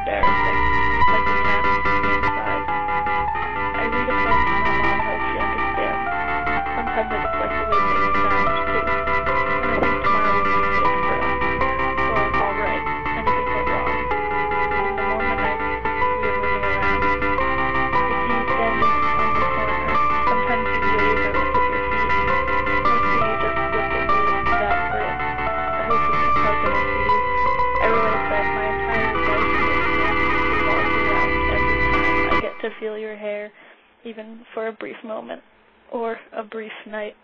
embarrassing, like a cat inside. I read a poem to my mom and hope she understands. Sometimes I just like the way things sound, too. And I think tomorrow will be good for us. Or alright, anything but wrong. In the morning nights, we are moving around. I see you standing on the corner. Sometimes you wave or look at your feet. I see you just look at me with that grin. I hope we can hug and I see you. I realize that my entire life revolves around every time I get to feel your hair, even for a brief moment, or a brief night.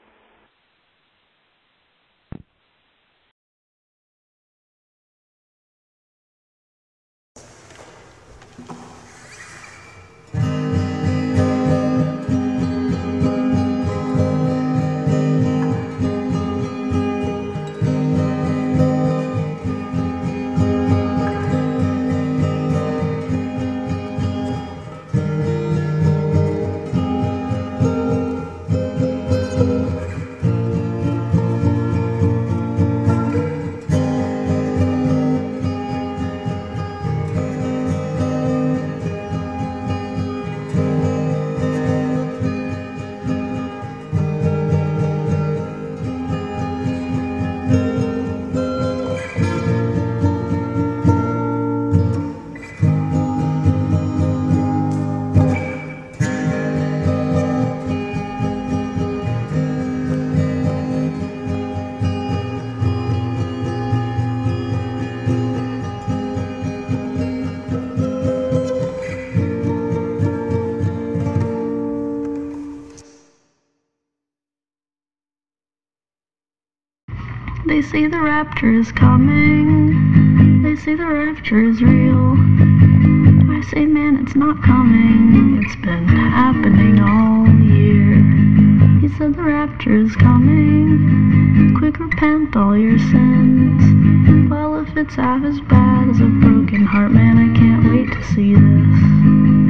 They say the rapture is coming. They say the rapture is real. I say, man, it's not coming. It's been happening all year. He said the rapture is coming. Quick, repent all your sins. Well, if it's half as bad as a broken heart, man, I can't wait to see this.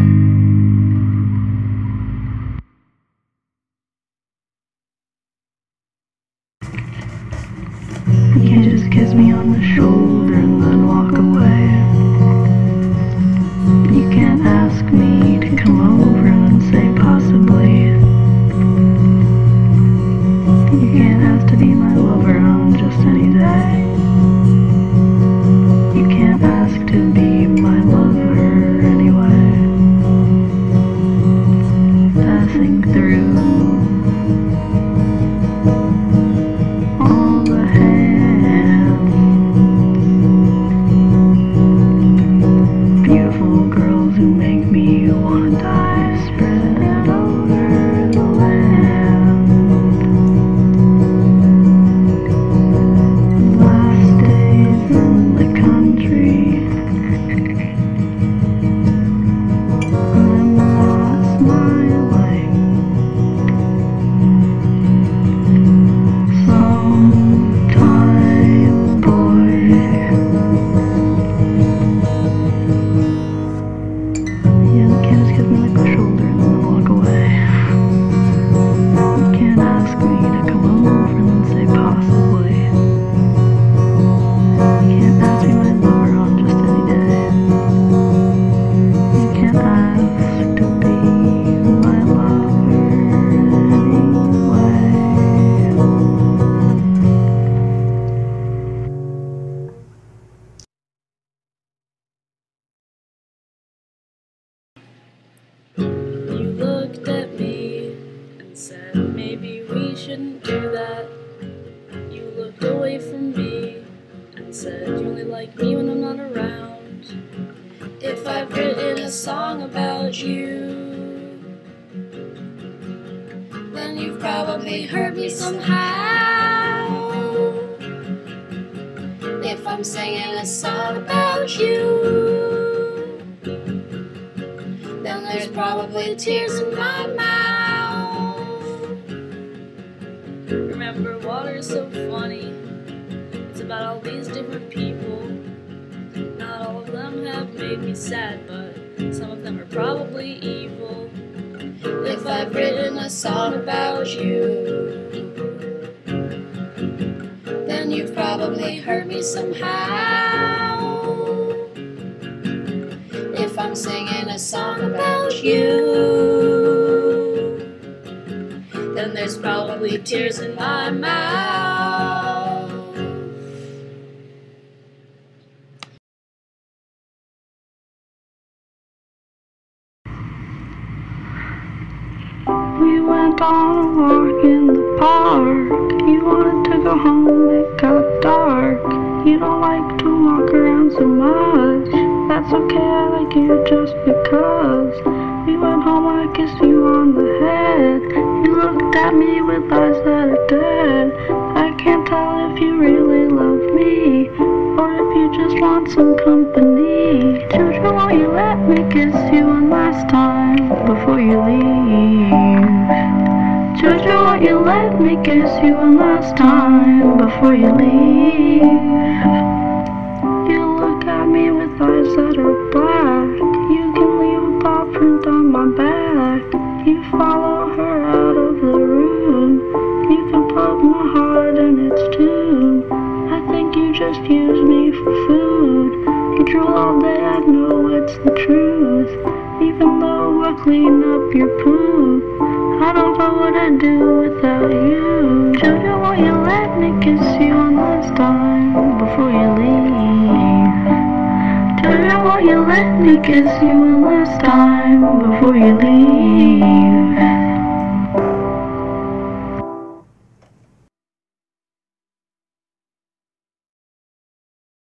You can't just kiss me on the shoulder and then walk away. You can't ask me to come over and say possibly. You can't ask to be my lover on just any day. You can't ask to be my lover anyway. Passing through all the hands, beautiful girls who make me wanna die, spread over the land. Last days in the country, I'm not smiling. Sometime, boy, you can't just kiss me like the shoulder and then walk away. You can't ask me to come over and then say possibly. You can't ask me my lover on just any day. You can't ask to be my lover anyway. You looked at me and said, maybe we shouldn't do that. You looked away from me and said, you only like me when I'm not around. If I've written a song about you, then you've probably heard me somehow. If I'm singing a song about you, then there's probably tears in my mouth. Remember, water's so funny. It's about all these different people. Not all of them have made me sad, but some of them are probably evil. If I've written a song about you, then you've probably heard me somehow. if I'm singing a song about you, then there's probably tears in my mouth. We went on a walk in the park. You wanted to go home, it got dark. You don't like to walk around so much. That's okay, I like you just because. We went home, I kissed you on the head. You looked at me with eyes that are dead. I can't tell if you really love me, or if you just want some company. Jojo, won't you let me kiss you one last time before you leave? Jojo, won't you let me kiss you one last time before you leave? You look at me with eyes that are black. You can leave a paw print on my back. You follow her out of the room. You can put my heart in its tomb. I think you just use me for food. You drool all day, I know it's the truth. Even though I clean up your poop, I don't know what I'd do without you. Jojo, won't you let me kiss you one last time before you leave? Jojo, won't you let me kiss you one last time before you leave?